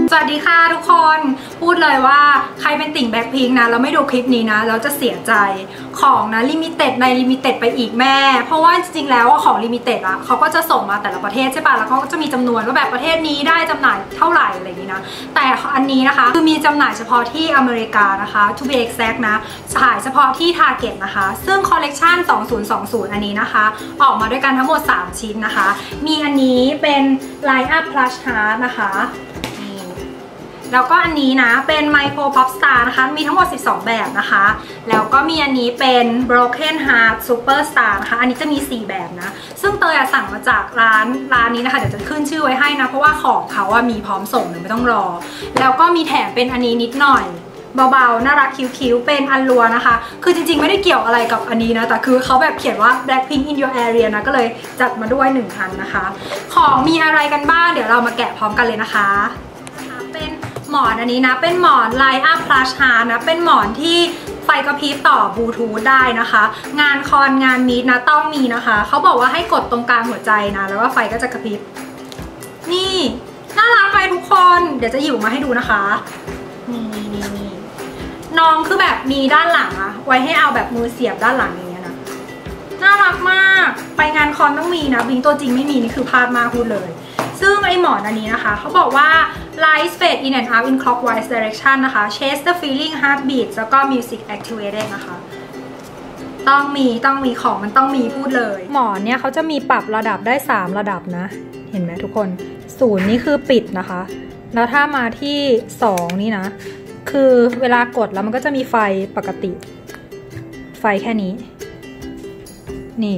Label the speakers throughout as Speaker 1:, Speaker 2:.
Speaker 1: สวัสดีค่ะทุกคนพูดเลยว่าใครเป็นติ่งแบ็คพิงค์นะแล้วไม่ดูคลิปนี้นะเราจะเสียใจของนะลิมิเต็ดในลิมิเต็ดไปอีกแม่เพราะว่าจริงๆแล้วของลิมิเต็ดอะเขาก็จะส่งมาแต่ละประเทศใช่ป่ะแล้วเขาก็จะมีจำนวนว่าแบบประเทศนี้ได้จำหน่ายเท่าไหร่อะไรอย่างนี้นะแต่อันนี้นะคะคือมีจำหน่ายเฉพาะที่อเมริกานะคะ to be exact นะขายเฉพาะที่ Target นะคะซึ่งคอลเลกชัน2020อันนี้นะคะออกมาด้วยกันทั้งหมด3ชิ้นนะคะมีอันนี้เป็น Line Up Plush Heart นะคะแล้วก็อันนี้นะเป็น Micro Pop Star นะคะมีทั้งหมด12แบบนะคะแล้วก็มีอันนี้เป็น Broken Heart Super Star นะคะอันนี้จะมี4แบบนะซึ่งเตยสั่งมาจากร้านนี้นะคะเดี๋ยวจะขึ้นชื่อไว้ให้นะเพราะว่าของเขามีพร้อมส่งไม่ต้องรอแล้วก็มีแถมเป็นอันนี้นิดหน่อยเบาๆน่ารักคิ้วๆเป็นอันลัวนะคะคือจริงๆไม่ได้เกี่ยวอะไรกับอันนี้นะแต่คือเขาแบบเขียนว่า Blackpink in your area นะก็เลยจัดมาด้วย1อันนะคะของมีอะไรกันบ้างเดี๋ยวเรามาแกะพร้อมกันเลยนะคะเป็นหมอนอันนี้นะเป็นหมอน Line Up Plush Heart นะเป็นหมอนที่ไฟกระพริบต่อบลูทูธได้นะคะงานคอนงานมีดนะต้องมีนะคะเขาบอกว่าให้กดตรงกลางหัวใจนะแล้วว่าไฟก็จะกระพริบนี่น่ารักไปทุกคนเดี๋ยวจะหยิบมาให้ดูนะคะนี่น้องคือแบบมีด้านหลังอะไว้ให้เอาแบบมือเสียบด้านหลังอย่างเงี้ยนะน่ารักมากไปงานคอนต้องมีนะบิงตัวจริงไม่มีนี่คือพลาดมากพูดเลยซึ่งไอหมอนอันนี้นะคะเขาบอกว่า light fade in and out in clockwise direction นะคะ chase the feeling heartbeat แล้วก็ music activated นะคะต้องมีของมันต้องมีพูดเลยหมอนเนี่ยเขาจะมีปรับระดับได้3ระดับนะเห็นไหมทุกคน0นี่คือปิดนะคะแล้วถ้ามาที่2นี่นะคือเวลากดแล้วมันก็จะมีไฟปกติไฟแค่นี้นี่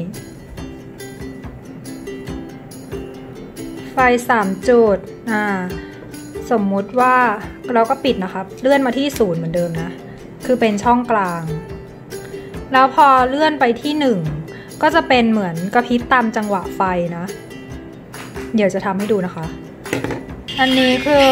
Speaker 1: ไฟ3จุดสมมุติว่าเราก็ปิดนะคะเลื่อนมาที่0เหมือนเดิมนะคือเป็นช่องกลางแล้วพอเลื่อนไปที่1ก็จะเป็นเหมือนกระพริบตามจังหวะไฟนะเดี๋ยวจะทำให้ดูนะคะอันนี้คือ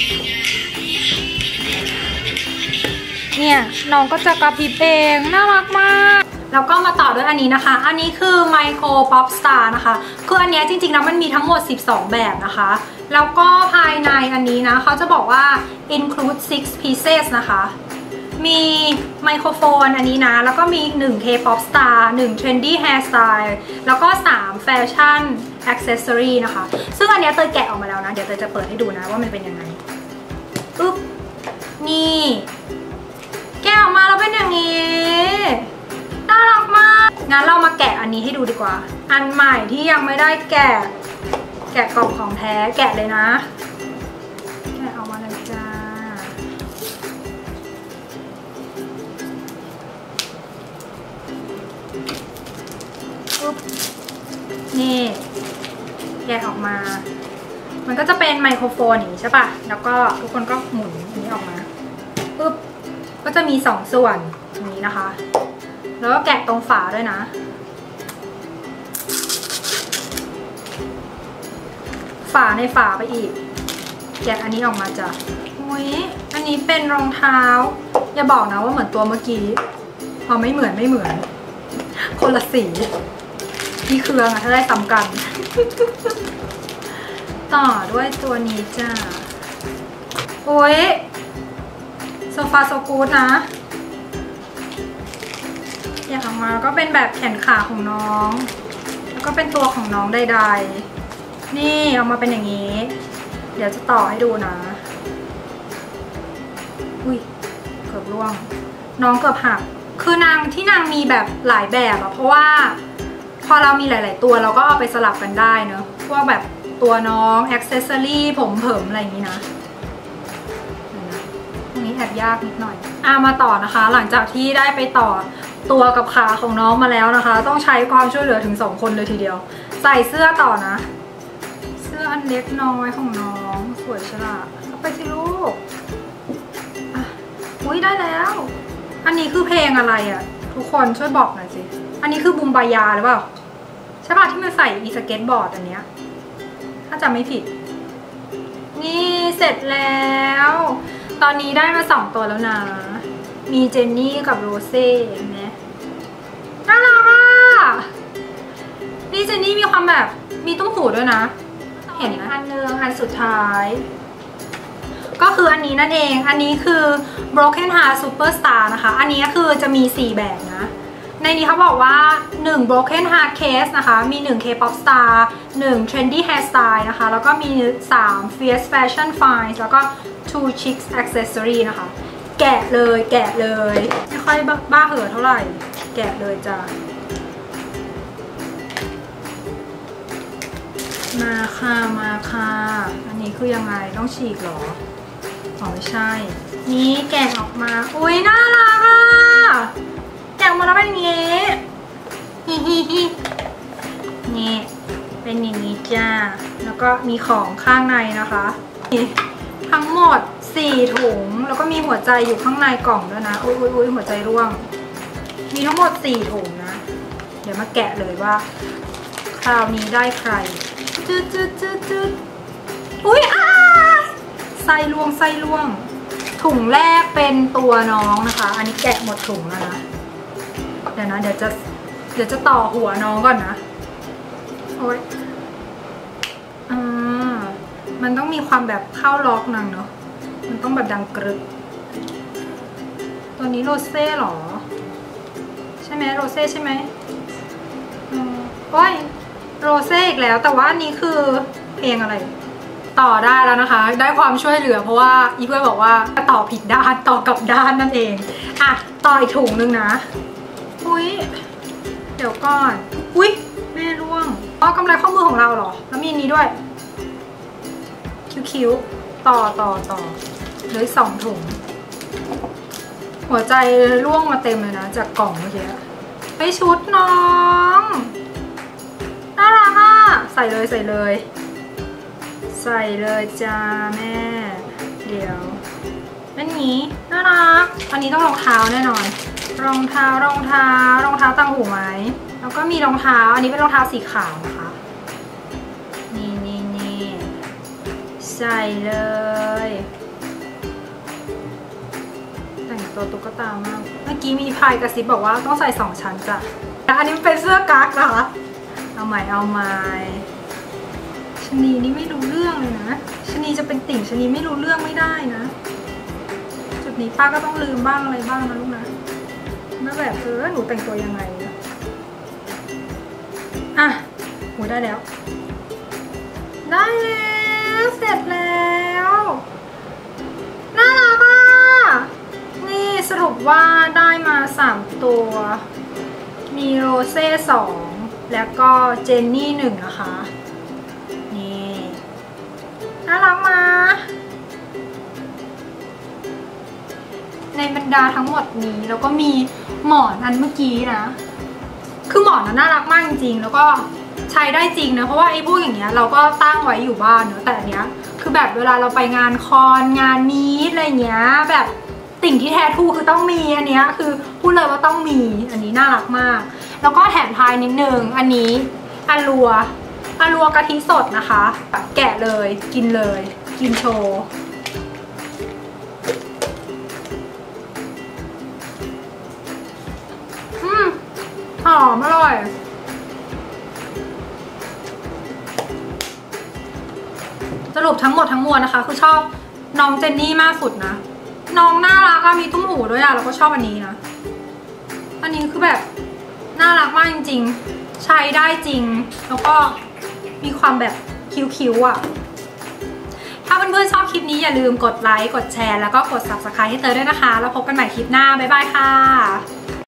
Speaker 1: เนี่ยน้องก็จะกระพริบเองน่ารักมากแล้วก็มาต่อด้วยอันนี้นะคะอันนี้คือ Micro Pop Star นะคะคืออันนี้จริงๆแล้วมันมีทั้งหมด12แบบนะคะแล้วก็ภายในอันนี้นะเขาจะบอกว่า include 6 pieces นะคะมีไมโครโฟนอันนี้นะแล้วก็มี1 K-pop star 1 trendy hairstyle แล้วก็3 fashion accessory นะคะซึ่งอันนี้เตยแกะออกมาแล้วนะเดี๋ยวเตยจะเปิดให้ดูนะว่ามันเป็นยังไงปึ๊บนี่แกะออกมาแล้วเป็นอย่างนี้น่ารักมากงั้นเรามาแกะอันนี้ให้ดูดีกว่าอันใหม่ที่ยังไม่ได้แกะกล่องของแท้แกะเลยนะแกะออกมาเลยจ้าปุ๊บนี่แกะออกมามันก็จะเป็นไมโครโฟนอย่างนี้ใช่ปะแล้วก็ทุกคนก็หมุนอันนี้ออกมาปุ๊บก็จะมี2ส่วนอย่างนี้นะคะแล้วก็แกะตรงฝาด้วยนะฝาในฝาไปอีกแกะอันนี้ออกมาจ้ะอุ้ยอันนี้เป็นรองเท้าอย่าบอกนะว่าเหมือนตัวเมื่อกี้ไม่เหมือนคนละสีที่เครื่องอะถ้าได้ซ้ำกันต่อด้วยตัวนี้จ้ะโอ้ยโซฟาโซกูดนะแกะออกมาก็เป็นแบบแขนขาของน้องแล้วก็เป็นตัวของน้องใดๆนี่ออกมาเป็นอย่างนี้เดี๋ยวจะต่อให้ดูนะอุ้ยเกือบร่วงน้องเกือบหักคือนางมีแบบหลายแบบอะเพราะว่าพอเรามีหลายๆตัวเราก็เอาไปสลับกันได้เนอะพวกแบบตัวน้องแอ็กเซสซอรี่ผมเผิมอะไรอย่างนี้นะตรงนี้แอบยากนิดหน่อยมาต่อนะคะหลังจากที่ได้ไปต่อตัวกับขาของน้องมาแล้วนะคะต้องใช้ความช่วยเหลือถึง2คนเลยทีเดียวใส่เสื้อต่อนะเสื้ออันเล็กน้อยของน้องสวยฉลาดเอาไปสิลูกอุ้ยได้แล้วอันนี้คือเพลงอะไรอ่ะทุกคนช่วยบอกหน่อยสิอันนี้คือบุมบายาหรือเปล่าใช่ป่ะที่มันใส่อีสเก็ตบอร์ดอันเนี้ยถ้าจำไม่ผิดนี่เสร็จแล้วตอนนี้ได้มา2ตัวแล้วนะมีเจนนี่กับโรเซ่เห็นไหมน่ารักอ่ะนี่เจนนี่มีความแบบมีตุ้มหูด้วยนะเห็นนะอันนึงอันสุดท้ายก็คืออันนี้นั่นเองอันนี้คือ Broken Heart Superstar นะคะอันนี้คือจะมี4แบบนะในนี้เขาบอกว่า1 Broken Heart Case นะคะมี1 K-pop star 1 Trendy Hairstyle นะคะแล้วก็มี3 Fierce Fashion Finds แล้วก็ 2 Chic Accessory นะคะแกะเลยแกะเลยไม่ค่อยบ้าเห่อเท่าไหร่แกะเลยจ้ะมาค่ะมาค่ะอันนี้คือยังไงต้องฉีกหรออ๋อไม่ใช่นี่แกะออกมาอุ้ยน่ารักอ่ะแกะออกมาแล้วเป็นอย่างงี้ฮิฮิฮินี่เป็นอย่างนี้จ้าแล้วก็มีของข้างในนะคะทั้งหมด4ถุงแล้วก็มีหัวใจอยู่ข้างในกล่องด้วยนะอุ้ยหัวใจร่วงมีทั้งหมด4ถุงนะเดี๋ยวมาแกะเลยว่าคราวนี้ได้ใครจืดอุ้ยไส้ร่วงถุงแรกเป็นตัวน้องนะคะอันนี้แกะหมดถุงแล้วนะเดี๋ยวนะเดี๋ยวจะต่อหัวน้องก่อนนะโอ๊ยมันต้องมีความแบบเข้าล็อกนังเนาะมันต้องแบบดังกรึบตัวนี้โรเซ่หรอใช่ไหมโรเซ่ใช่ไหมโอ้ยโรเซ่อีกแล้วแต่ว่าอันนี้คือเพลงอะไรต่อได้แล้วนะคะได้ความช่วยเหลือเพราะว่าอีเพื่อนบอกว่าต่อผิดด้านต่อกลับด้านนั่นเองอ่ะต่ออีกถุงนึงนะอุ้ยเดี๋ยวก่อนอุ้ยแม่ร่วงอ๋อกำไรข้อมือของเราเหรอแล้วมีอันนี้ด้วยคิ้วต่อเหลือ2 ถุงหัวใจร่วงมาเต็มเลยนะจากกล่องเมื่อกี้ไปชุดน้องน่ารักอ่ะใส่เลยจ้าแม่เดี๋ยวเป็นนี้น่ารักอันนี้ต้องรองเท้าแน่นอนรองเท้าต่างหูไหมแล้วก็มีรองเท้าอันนี้เป็นรองเท้าสีขาวนะคะนี่ใส่เลยแต่งตัวตุ๊กตามากเมื่อกี้มีพายกระซิบบอกว่าต้องใส่2 ชั้นจ้ะอันนี้เป็นเสื้อกั๊กนะคะเอาใหม่ชนีนี่ไม่รู้เรื่องเลยนะชนีจะเป็นติ่งชนีไม่รู้เรื่องไม่ได้นะจุดนี้ป้าก็ต้องลืมบ้างอะไรบ้างนะลูกนะไม่แบบหนูแต่งตัวยังไงอ่ะหนูได้แล้วเสร็จแล้วน่ารักอ่ะนี่สรุปว่าได้มา3 ตัวมีโรเซ่2แล้วก็เจนนี่1นะคะนี่น่ารักมาในบรรดาทั้งหมดนี้แล้วก็มีหมอนอันเมื่อกี้นะคือหมอนน่ารักมากจริงๆแล้วก็ใช้ได้จริงนะเพราะว่าไอ้พวกอย่างเงี้ยเราก็ตั้งไว้อยู่บ้านเนอะแต่อันเนี้ยคือแบบเวลาเราไปงานคอนงานมีตอะไรเงี้ยแบบติ่งที่แท้ทูคือต้องมีอันเนี้ยคือพูดเลยว่าต้องมีอันนี้น่ารักมากแล้วก็แถมพายนิดนึงอันนี้อารัวกะทิสดนะคะแกะเลยกินโชว์หอมอร่อยสรุปทั้งหมดทั้งมวลนะคะคือชอบน้องเจนนี่มากสุดนะน้องน่ารักมีตุ้มหูด้วยแล้วก็ชอบอันนี้นะอันนี้คือแบบน่ารักมากจริงๆใช้ได้จริงแล้วก็มีความแบบคิ้วอ่ะถ้าเพื่อนๆชอบคลิปนี้อย่าลืมกดไลค์กดแชร์แล้วก็กด Subscribe ให้เตยด้วยนะคะแล้วพบกันใหม่คลิปหน้าบ๊ายบายค่ะ